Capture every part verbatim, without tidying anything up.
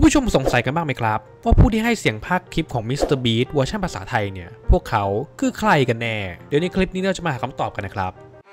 ผู้ชมสงสัยกันบ้างไหมครับว่าผู้ที่ให้เสียงพากย์คลิปของ มิสเตอร์ บีสต์ เวอร์ชันภาษาไทยเนี่ยพวกเขาคือใครกันแน่เดี๋ยวในคลิปนี้เราจะมาหาคำตอบกันนะครับ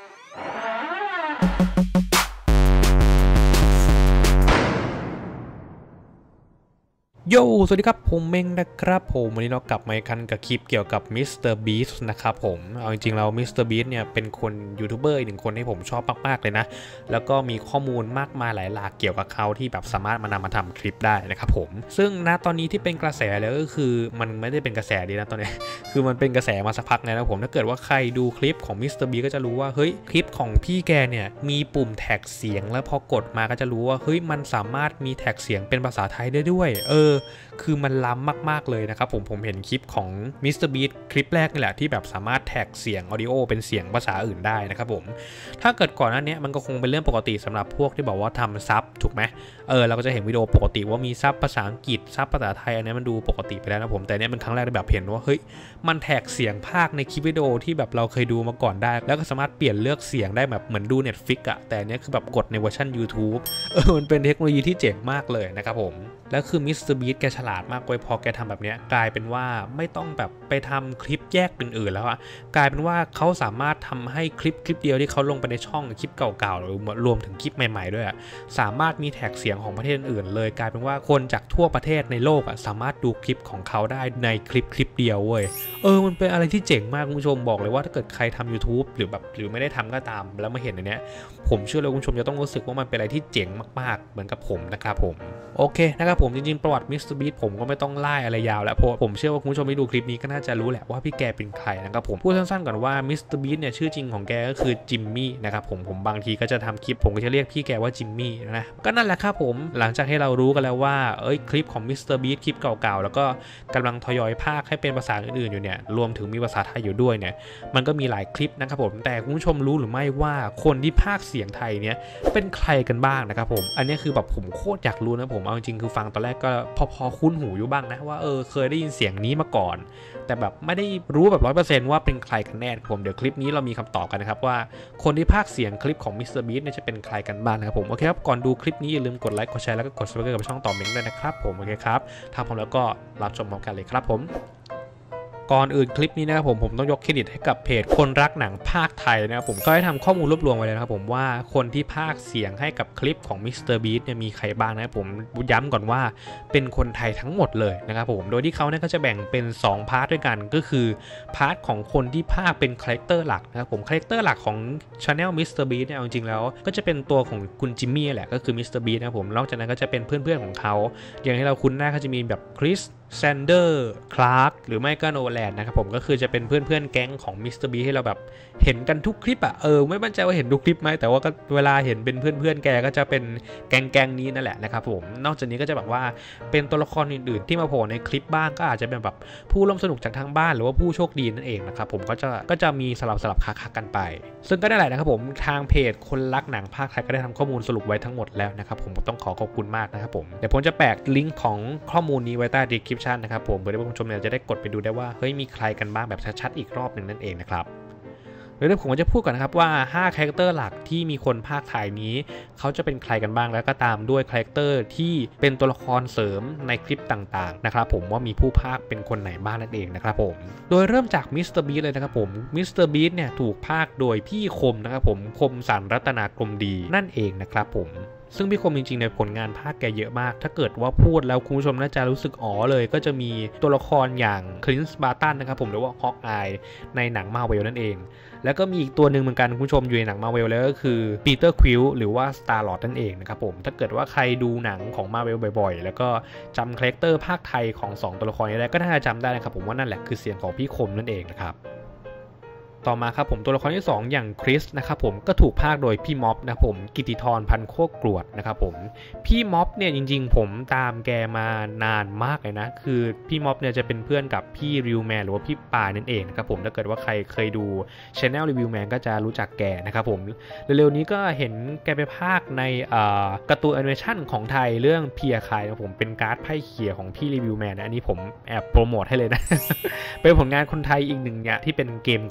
โยสวัสดีครับผมเม้งนะครับผมวันนี้เรากลับมาอีกครั้งกับคลิปเกี่ยวกับ มิสเตอร์ บีสต์ นะครับผมเอาจริงๆแล้ว มิสเตอร์ บีสต์ เนี่ยเป็นคนยูทูบเบอร์อีกหนึ่งคนที่ผมชอบมากๆเลยนะแล้วก็มีข้อมูลมากมายหลายหลากเกี่ยวกับเขาที่แบบสามารถมานำมาทำคลิปได้นะครับผมซึ่งณตอนนี้ที่เป็นกระแสแล้วก็คือมันไม่ได้เป็นกระแสดีนะตอนนี้ คือมันเป็นกระแสมาสักพักแล้วนะผมถ้าเกิดว่าใครดูคลิปของ มิสเตอร์ บีสต์ ก็จะรู้ว่าเฮ้ยคลิปของพี่แกเนี่ยมีปุ่มแท็กเสียงแล้วพอกดมาก็จะรู้ว่าเฮ้ยมันสามารถมีแท็กเสียงเป็นภาษาไทยได้ด้วยเออคือมันล้ำมากๆเลยนะครับผมผมเห็นคลิปของ มิสเตอร์ บีสต์ คลิปแรกนี่แหละที่แบบสามารถแท็กเสียงออดิโอเป็นเสียงภาษาอื่นได้นะครับผมถ้าเกิดก่อนหน้านี้มันก็คงเป็นเรื่องปกติสำหรับพวกที่บอกว่าทำซับถูกไหมเออเราก็จะเห็นวิดีโอปกติว่ามีซับภาษาอังกฤษซับภาษาไทยอันนี้มันดูปกติไปแล้วนะผมแต่เนี้ยเป็นครั้งแรกที่แบบเห็นว่าเฮ้ยมันแท็กเสียงภาคในคลิปวิดีโอที่แบบเราเคยดูมาก่อนได้แล้วก็สามารถเปลี่ยนเลือกเสียงได้แบบเหมือนดู เน็ตฟลิกซ์ อะแต่เนี้ยคือแบบกดในเวอร์ชัน ยูทูบ เออมันเป็นเทคโนโลยีที่เจ๋งมากเลยนะครับผมแล้วคือ มิสเตอร์ บีสต์ แกฉลาดมากเลยพอแกทำแบบนี้กลายเป็นว่าไม่ต้องแบบไปทำคลิปแยกอื่นๆแล้วอะกลายเป็นว่าเขาสามารถทำให้คลิปคลิปเดียวที่เขาลงไปในช่องคลิปเก่าๆหรือรวมถึงคลิปใหม่ๆด้วยอะสามารถมีแท็กเสียงของประเทศอื่นเลยกลายเป็นว่าคนจากทั่วประเทศในโลกอะสามารถดูคลิปของเขาได้ในคลิปคลิปเดียวเว้ยเออมันเป็นอะไรที่เจ๋งมากคุณผู้ชมบอกเลยว่าถ้าเกิดใครทำ ยูทูบ หรือแบบหรือไม่ได้ทำก็ตามแล้วมาเห็นอันเนี้ยผมเชื่อเลยคุณผู้ชมจะต้องรู้สึกว่ามันเป็นอะไรที่เจ๋งมากๆเหมือนกับผมนะครับผมโอเคนะครับผมจริงๆประวัติ มิสเตอร์ บีสต์ ผมก็ไม่ต้องไล่อะไรยาวแล้วเพราะผมเชื่อว่าคุณผู้ชมที่ดูคลิปนี้ก็น่าจะรู้แหละว่าพี่แกเป็นใครนะครับผมพูดสั้นๆก่อนว่า มิสเตอร์ บีสต์ เนี่ยชื่อจริงของแกก็คือจิมมี่นะครับผมผมบางทีก็จะทำคลิปผมก็จะเรียกพี่แกว่าจิมมี่นะก็นั่นแหละครับผมหลังจากให้เรารู้กันแล้วว่าเอ้ยคลิปของ มิสเตอร์ บีสต์ คลิปเก่าๆแล้วก็กำลังทยอยพากย์ให้เป็นภาษาอื่นๆอยู่เนี่ยรวมถึงมีภาษาไทยอยู่ด้วยเนี่ยมันก็มีหลายคลิปนะครับผมแต่คุณผู้ชมรู้หรือไม่ว่าคนที่พากย์เสียงไทยเนี่ยเป็นใครกันบ้างนะครับผมอันนี้คือแบบผมโคตรอยากรู้นะผมเอาจริงคือฟังตอนแรกก็พอพอคุ้นหูอยู่บ้างนะว่าเออเคยได้ยินเสียงนี้มาก่อนแต่แบบไม่ได้รู้แบบ ร้อยเปอร์เซ็นต์ ว่าเป็นใครกันแน่ผมเดี๋ยวคลิปนี้เรามีคำตอบกันนะครับว่าคนที่พากย์เสียงคลิปของ มิสเตอร์ บีสต์ เนี่ยจะเป็นใครกันบ้างนะครับผมโอเคครับก่อนดูคลิปนี้อย่าลืมกดไลค์กดแชร์แล้วก็กด ซับสไครบ์ กับช่องต่อเม้งด้วยนะครับผมโอเคครับถ้าพร้อมแล้วก็รับชมพร้อมกันเลยครับผมก่อนอื่นคลิปนี้นะครับผมผมต้องยกเครดิตให้กับเพจคนรักหนังภาคไทยนะครับผมก็ได้ทำข้อมูลรวบรวมไว้เลยนะครับผมว่าคนที่พากย์เสียงให้กับคลิปของ มิสเตอร์ บีสต์ เนี่ยมีใครบ้างนะครับผมย้ำก่อนว่าเป็นคนไทยทั้งหมดเลยนะครับผมโดยที่เขาเนี่ยก็จะแบ่งเป็นสองพาร์ทด้วยกันก็คือพาร์ทของคนที่พากย์เป็นคาแรคเตอร์หลักนะครับผมคาแรคเตอร์หลักของ Channel มิสเตอร์ บีสต์ เนี่ยจริงๆแล้วก็จะเป็นตัวของคุณจิมมี่แหละก็คือ มิสเตอร์ บีสต์ นะครับผมนอกจากนั้นก็จะเป็นเพื่อนๆของเขาอย่างที่เราคุ้นหน้าก็จะมีแบบคริสแซนเดอร์คลาร์กหรือไม่ก็โนแลนนะครับผมก็คือจะเป็นเพื่อนๆแก๊งของ มิสเตอร์ บีสต์ ให้เราแบบเห็นกันทุกคลิปอะเออไม่มั่นใจว่าเห็นทุกคลิปไหมแต่ว่าก็เวลาเห็นเป็นเพื่อนๆแกก็จะเป็นแก๊งๆนี้นั่นแหละนะครับผมนอกจากนี้ก็จะแบบว่าเป็นตัวละครอื่นๆที่มาโผล่ในคลิปบ้างก็อาจจะเป็นแบบผู้ร่วมสนุกจากทางบ้านหรือว่าผู้โชคดีนั่นเองนะครับผมก็จะก็จะมีสลับสลับคักๆกันไปซึ่งก็ได้แหละนะครับผมทางเพจคนรักหนังภาคไทยก็ได้ทำข้อมูลสรุปไว้ทั้งหมดแล้วนะครับผมต้องขอขอบคุณมากนะครับผมเดี๋ยวผมจะแปะลิงก์ของข้อมูลนี้ไว้ใต้ ดีสคริปชัน นะครับผมเพื่อที่ผู้ชมเนี่ยจะได้กดไปดูได้ว่าเฮ้ยมีใครกันบ้างแบบชัดๆอีกรอบหนึ่งนั่นเองนะครับเดี๋ยวผมจะพูดก่อนนะครับว่าห้าคาแรคเตอร์หลักที่มีคนภาคไทยนี้เขาจะเป็นใครกันบ้างแล้วก็ตามด้วยคาแรคเตอร์ที่เป็นตัวละครเสริมในคลิปต่างๆนะครับผมว่ามีผู้ภาคเป็นคนไหนบ้างนั่นเองนะครับผมโดยเริ่มจาก มิสเตอร์ บีสต์ เลยนะครับผม มิสเตอร์ บีสต์ เนี่ยถูกภาคโดยพี่คมนะครับผมคมสันรัตนากรมดีนั่นเองนะครับผมซึ่งพี่คมจริงๆในผลงานภาคแกเยอะมากถ้าเกิดว่าพูดแล้วคุณผู้ชมน่าจะรู้สึกอ๋อเลยก็จะมีตัวละครอย่างคลินส์บาร์ตันนะครับผมหรือว่าฮอกอายในหนังมาร์เวลนั่นเองแล้วก็มีอีกตัวหนึ่งเหมือนกันคุณผู้ชมอยู่ในหนังมาร์เวลแล้วก็คือปีเตอร์ควิลหรือว่าสตาร์ลอร์ดนั่นเองนะครับผมถ้าเกิดว่าใครดูหนังของมาร์เวลบ่อยๆแล้วก็จำคาแรคเตอร์ภาคไทยของสองตัวละครนี้ได้ก็น่าจะจำได้นะครับผมว่านั่นแหละคือเสียงของพี่คมนั่นเองนะครับต่อมาครับผมตัวละครที่สองอย่างคริสนะครับผมก็ถูกพากย์โดยพี่ม็อบนะผมกิติธรพันโคกรวดนะครับผมพี่ม็อบเนี่ยจริงๆผมตามแกมานานมากเลยนะคือพี่ม็อบเนี่ยจะเป็นเพื่อนกับพี่ริวแมนหรือว่าพี่ปานั่นเองนะครับผมถ้าเกิดว่าใครเคยดู Channel รีวิวแมนก็จะรู้จักแกนะครับผมเร็วๆนี้ก็เห็นแกไปพากย์ในการ์ตูนแอนิเมชั่นของไทยเรื่องเพียคายนะผมเป็นการ์ดไพ่เขี่ยของพี่รีวิวแมนนะอันนี้ผมแอบโปรโมทให้เลยนะ เป็นผลงานคนไทยอีกหนึ่งอย่างที่เป็นเกมการ์ดที่น่าส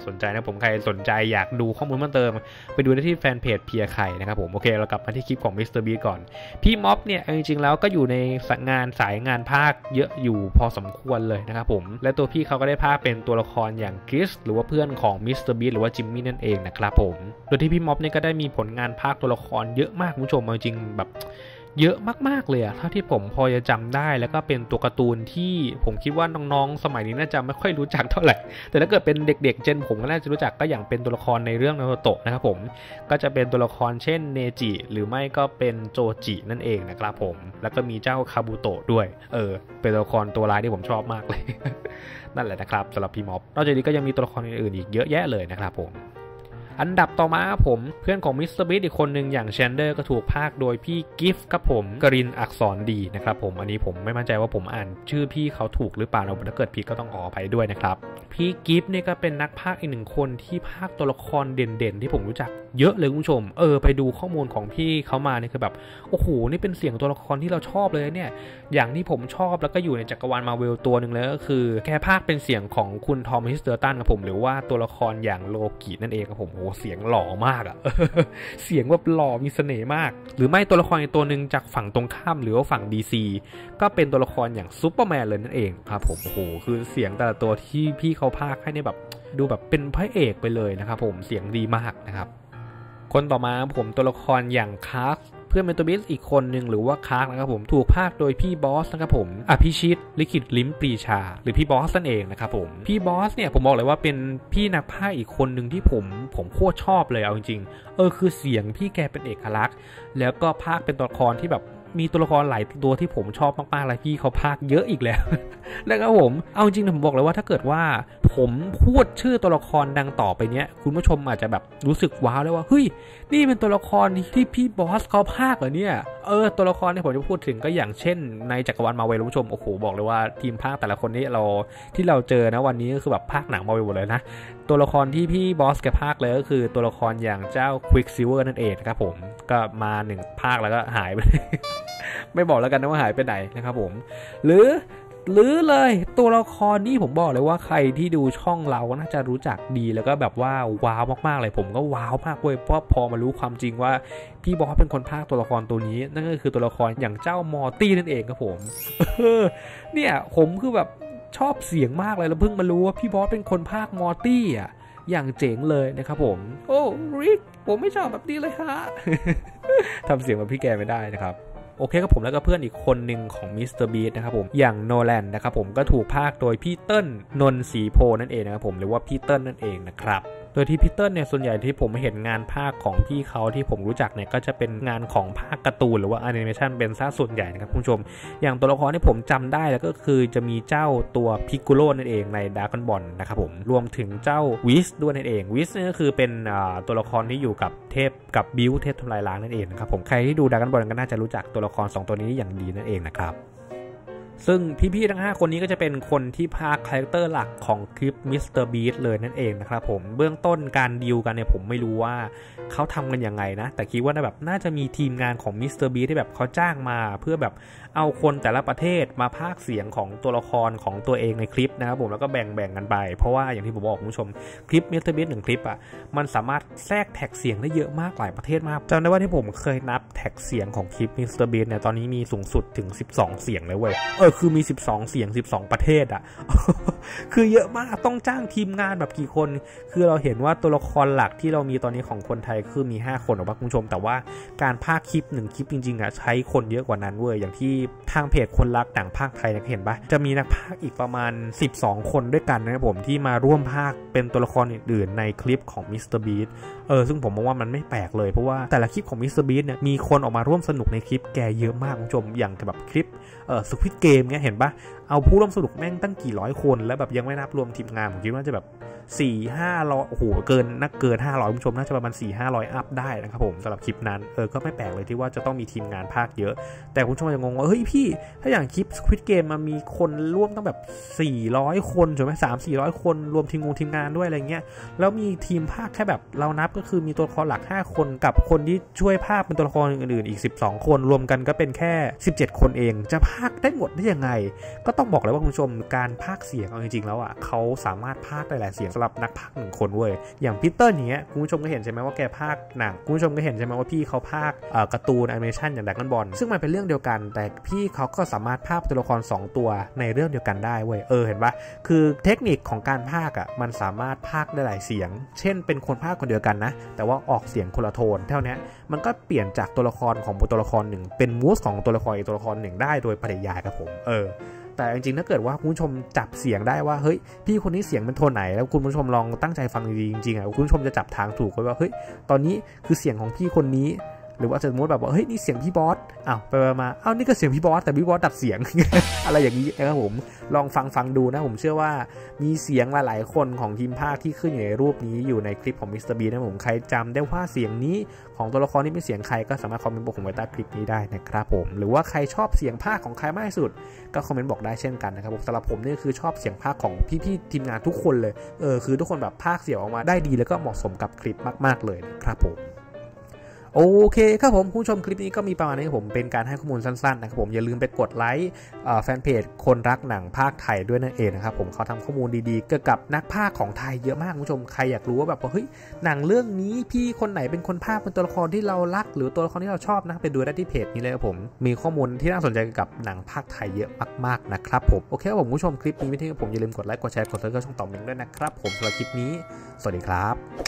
สนใจนะผมใครสนใจอยากดูข้อมูลเพิ่มเติมไปดูได้ที่แฟนเพจเพียไข่นะครับผมโอเคเรากลับมาที่คลิปของมิสเตอร์บีก่อนพี่ม็อบเนี่ยจริงๆแล้วก็อยู่ในงานสายงานภาคเยอะอยู่พอสมควรเลยนะครับผมและตัวพี่เขาก็ได้ภาคเป็นตัวละครอย่างคริสหรือว่าเพื่อนของมิสเตอร์บีหรือว่าจิมมี่นั่นเองนะครับผมโดยที่พี่ม็อบเนี่ยก็ได้มีผลงานภาคตัวละครเยอะมากคุณผู้ชมจริงแบบเยอะมากๆเลยอะเท่าที่ผมพอจะจำได้แล้วก็เป็นตัวการ์ตูนที่ผมคิดว่าน้องๆสมัยนี้น่าจะไม่ค่อยรู้จักเท่าไหร่แต่ถ้าเกิดเป็นเด็กๆเจนผมก็น่าจะรู้จักก็อย่างเป็นตัวละครในเรื่องนารูโตะนะครับผมก็จะเป็นตัวละครเช่นเนจิหรือไม่ก็เป็นโจจินั่นเองนะครับผมแล้วก็มีเจ้าคาบุโตะด้วยเออเป็นตัวละครตัวร้ายที่ผมชอบมากเลย นั่นแหละนะครับสำหรับพี่ม็อบนอกจากนี้ก็ยังมีตัวละครอื่นๆอีกเยอะแยะเลยนะครับผมอันดับต่อมาผมเพื่อนของมิสเตอร์บีสอีกคนหนึ่งอย่างแชนเดอร์ก็ถูกพากย์โดยพี่กิฟต์ครับผมกรินอักษรดีนะครับผมอันนี้ผมไม่มั่นใจว่าผมอ่านชื่อพี่เขาถูกหรือเปล่านะถ้าเกิดผิดก็ต้องขออภัยด้วยนะครับพี่กิฟต์นี่ก็เป็นนักพากย์อีกหนึ่งคนที่พากย์ตัวละครเด่นๆที่ผมรู้จักเยอะเลยคุณผู้ชมเออไปดูข้อมูลของพี่เขามาเนี่ยคือแบบโอ้โหนี่เป็นเสียงตัวละครที่เราชอบเลยเนี่ยอย่างที่ผมชอบแล้วก็อยู่ในจักรวาลมาเวลตัวหนึ่งเลยก็คือแกพากย์เป็นเสียงของคุณทอมฮิสเตอร์ตันครับผมหรือว่าตัวละครอย่างโลกินั่นเองครับผมโอ้เสียงหล่อมากอะ เสียงแบบหล่อมีเสน่ห์มากหรือไม่ตัวละครอีกตัวหนึ่งจากฝั่งตรงข้ามหรือว่าฝั่ง ดี ซี ก็เป็นตัวละครอย่างซูเปอร์แมนเลยนั่นเองครับผมโอ้โหคือเสียงแต่ละตัวที่พี่เขาพากย์ให้เนี่ยแบบดูแบบเป็นพระเอกไปเลยนะครับผมเสียงดีมากนะครับคนต่อมาผมตัวละครอย่างคาร์กเพื่อนเมนโตบิสอีกคนหนึ่งหรือว่าคาร์กนะครับผมถูกพากย์โดยพี่บอสนะครับผมอภิชิตลิขิตลิ้มปรีชาหรือพี่บอสนั่นเองนะครับผมพี่บอสเนี่ยผมบอกเลยว่าเป็นพี่นักพากย์อีกคนหนึ่งที่ผมผมโคตรชอบเลยเอาจริงๆเออคือเสียงพี่แกเป็นเอกลักษณ์แล้วก็พากย์เป็นตัวละครที่แบบมีตัวละครหลายตัวที่ผมชอบมากๆเลยพี่เขาพากย์เยอะอีกแล้ว นะครับผมเอาจริงๆผมบอกเลยว่าถ้าเกิดว่าผมพูดชื่อตัวละครดังต่อไปเนี้ยคุณผู้ชมอาจจะแบบรู้สึกว้าวเลยว่าเฮ้ยนี่เป็นตัวละครที่พี่บอสเขาพากย์เหรอเนี่ยเออตัวละครที่ผมจะพูดถึงก็อย่างเช่นในจักรวาลมาร์เวลคุณผู้ชมโอ้โหบอกเลยว่าทีมพากย์แต่ละคนนี้เราที่เราเจอนะวันนี้ก็คือแบบพากย์หนังมาร์เวลหมดเลยนะตัวละครที่พี่บอสแกพากย์เลยก็คือตัวละครอย่างเจ้าควิกซิลเวอร์นั่นเองนะครับผมก็มาหนึ่งพากย์แล้วก็หายไป ไม่บอกแล้วกันนะว่าหายไปไหนนะครับผมหรือหรือเลยตัวละครนี้ผมบอกเลยว่าใครที่ดูช่องเราน่าจะรู้จักดีแล้วก็แบบว่าว้าวมากๆเลยผมก็ว้าวมากเลยเพราะพอมารู้ความจริงว่าพี่บอสเป็นคนพากย์ตัวละครตัวนี้นั่นก็คือตัวละครอย่างเจ้ามอร์ตี้นั่นเองครับผมเนี่ยผมคือแบบชอบเสียงมากเลยแล้วเพิ่งมารู้ว่าพี่บอสเป็นคนพากย์มอร์ตี้อ่ะอย่างเจ๋งเลยนะครับผมโอ้ริกผมไม่ชอบแบบนี้เลยฮะ ทำเสียงแบบพี่แกไม่ได้นะครับโอเคครับผมแล้วก็เพื่อนอีกคนหนึ่งของมิสเตอร์บีสนะครับผมอย่างโนแลนนะครับผมก็ถูกพากย์โดยพี่เติ้ลนนท์ศรีโพนั่นเองนะครับผมหรือว่าพี่เติ้ลนั่นเองนะครับโดยที่พี่เติ้ลเนี่ยส่วนใหญ่ที่ผมเห็นงานภาคของพี่เขาที่ผมรู้จักเนี่ยก็จะเป็นงานของภาคการ์ตูนหรือว่าแอนิเมชันเป็นซะส่วนใหญ่นะครับคุณผู้ชมอย่างตัวละครที่ผมจำได้แล้วก็คือจะมีเจ้าตัวพิกโกโลนั่นเองในดราก้อนบอลนะครับผมรวมถึงเจ้าวิสด้วยนั่นเองวิสนี่ก็คือเป็นตัวละครที่อยู่กับเทพกับบิวเทพทำลายล้างนั่นเองนะครับผมใครที่ดูดราก้อนบอลก็น่าจะรู้จักตัวละครสองตัวนี้อย่างดีนั่นเองนะครับซึ่งพี่ๆทั้งห้าคนนี้ก็จะเป็นคนที่พากย์คาแรคเตอร์หลักของคลิป มิสเตอร์บีส เลยนั่นเองนะครับผมเบื้องต้นการดีลกันเนี่ยผมไม่รู้ว่าเขาทำกันยังไงนะแต่คิดว่าแบบน่าจะมีทีมงานของ มิสเตอร์บีส ที่แบบเขาจ้างมาเพื่อแบบเอาคนแต่ละประเทศมาพากย์เสียงของตัวละครของตัวเองในคลิปนะครับผมแล้วก็แบ่งๆกันไปเพราะว่าอย่างที่ผมบอกคุณผู้ชมคลิป มิสเตอร์บีส หนึ่งคลิปอ่ะมันสามารถแทรกแท็กเสียงได้เยอะมากหลายประเทศมากจำได้ว่าที่ผมเคยนับแท็กเสียงของคลิป มิสเตอร์บีส เนี่ยตอนนี้มีสูงสุดถึงสิบสองเสียงเลยเว้ยเออคือมีสิบสองเสียงสิบสองประเทศอ่ะ คือเยอะมากต้องจ้างทีมงานแบบกี่คนคือเราเห็นว่าตัวละครหลักที่เรามีตอนนี้ของคนไทยคือมีห้าคนหรอกคุณผู้ชมแต่ว่าการพากย์คลิปหนึ่งคลิปจริงๆอ่ะใช้คนเยอะกว่านั้นเว้ยอย่างที่ทางเพจคนรักหนังภาคไทยเนี่ยเห็นปะจะมีนักพากย์อีกประมาณสิบสองคนด้วยกันนะครับผมที่มาร่วมพากย์เป็นตัวละครอื่นๆในคลิปของ มิสเตอร์บีส เออซึ่งผมมองว่ามันไม่แปลกเลยเพราะว่าแต่ละคลิปของ มิสเตอร์บีส เนี่ยมีคนออกมาร่วมสนุกในคลิปแกเยอะมากคุณผู้ชมอย่างแบบคลิปเออสควิดเกมเนี่ยเห็นปะเอาผู้ร่วมสนุกแม่งตั้งกี่ร้อยคนแล้วแบบยังไม่นับรวมทีมงานผมคิดว่าจะแบบ สี่ห้าร้อย โอ้โหเกินนักเกินห้าร้อยคุณผู้ชมน่าจะประมาณ สี่ห้าร้อย อัพได้นะครับผมสำหรับคลิปนั้นเออก็ไม่แปลกเลยที่ว่าจะต้องมีทีมงานภาคเยอะแต่คุณผู้ชมจะงงว่าเฮ้ยพี่ถ้าอย่างคลิป Squid Game มันมีคนร่วมตั้งแบบสี่ร้อยคนใช่มั้ย สามถึงสี่ร้อย คนรวมทีมงานทีมงานด้วยอะไรเงี้ยแล้วมีทีมภาคแค่แบบเรานับก็คือมีตัวละครหลักห้าคนกับคนที่ช่วยภาคเป็นตัวละครอื่นๆอีกสิบสองคนรวมกันก็เป็นแค่สิบเจ็ดคนเองจะภาคได้หมดได้ยังไงก็ต้องบอกเลยว่าคุณผู้ชมการภาคเสียงเอาจริงๆแล้วอ่ะเขาสามารถภาคได้หลายเสียงำหรับนักพากย์หนึ่งคนเว้ยอย่างพีเตอร์อย่างเงี้ยคุณผู้ชมก็เห็นใช่ไหมว่าแกพากย์หนังคุณผู้ชมก็เห็นใช่ไหมว่าพี่เขาพากย์การ์ตูนแอนิเมชันอย่างดราก้อนบอลซึ่งมันเป็นเรื่องเดียวกันแต่พี่เขาก็สามารถพากย์ตัวละครสองตัวในเรื่องเดียวกันได้เว้ยเออเห็นปะคือเทคนิคของการพากย์อ่ะมันสามารถพากย์ได้หลายเสียงเช่นเป็นคนพากย์คนเดียวกันนะแต่ว่าออกเสียงคนละโทนเท่านี้มันก็เปลี่ยนจากตัวละครของตัวละครหนึ่งเป็นมูสของตัวละครอีกตัวละครหนึ่งได้โดยปริยายครับผมเออแต่จริงๆถ้าเกิดว่าคุณผู้ชมจับเสียงได้ว่าเฮ้ยพี่คนนี้เสียงเป็นโทนไหนแล้วคุณผู้ชมลองตั้งใจฟังดีๆจริงๆอ่ะคุณผู้ชมจะจับทางถูกว่าเฮ้ยตอนนี้คือเสียงของพี่คนนี้หรือว่าสมมติแบบว่าเฮ้ยนี่เสียงพี่บอสอ้าวไปมาอ้าวนี่ก็เสียงพี่บอสแต่พี่บอสดัดเสียง อะไรอย่างนี้นะครับผมลองฟังฟังดูนะผมเชื่อว่ามีเสียงหลายๆคนของทีมภาคที่ขึ้นอยู่ในรูปนี้อยู่ในคลิปของมิสเตอร์บีนะผมใครจำได้ว่าเสียงนี้ของตัวละครนี้เป็นเสียงใครก็สามารถคอมเมนต์บอกผมไว้ใต้คลิปนี้ได้นะครับผมหรือว่าใครชอบเสียงภาคของใครมากที่สุดก็คอมเมนต์บอกได้เช่นกันนะครับผมสำหรับผมนี่คือชอบเสียงภาคของพี่ๆทีมงานทุกคนเลยเออคือทุกคนแบบภาคเสียงออกมาได้ดีแล้วก็เหมาะสมกับคลิปมากๆเลยนะครับผมโอเคครับผมผู้ชมคลิปนี้ก็มีประมาณนี้ผมเป็นการให้ข้อมูลสั้นๆนะครับผมอย่าลืมไปกดไลค์แฟนเพจคนรักหนังภาคไทยด้วยนั่นเองนะครับผมเขาทำข้อมูลดีๆเกี่ยวกับนักภาคของไทยเยอะมากผู้ชมใครอยากรู้ว่าแบบว่าเฮ้ยหนังเรื่องนี้พี่คนไหนเป็นคนภาคเป็นตัวละครที่เรารักหรือตัวละครที่เราชอบนะไปดูได้ที่เพจนี้เลยครับผมมีข้อมูลที่น่าสนใจเกี่ยวกับหนังภาคไทยเยอะมากๆนะครับผมโอเคครับผมผู้ชมคลิปนี้ไม่ทิ้งผมอย่าลืมกดไลค์กดแชร์กดซับสไครบ์ช่องต่อมเมงด้วยนะครับผมสำหรับคลิปนี้สวัสดีครับ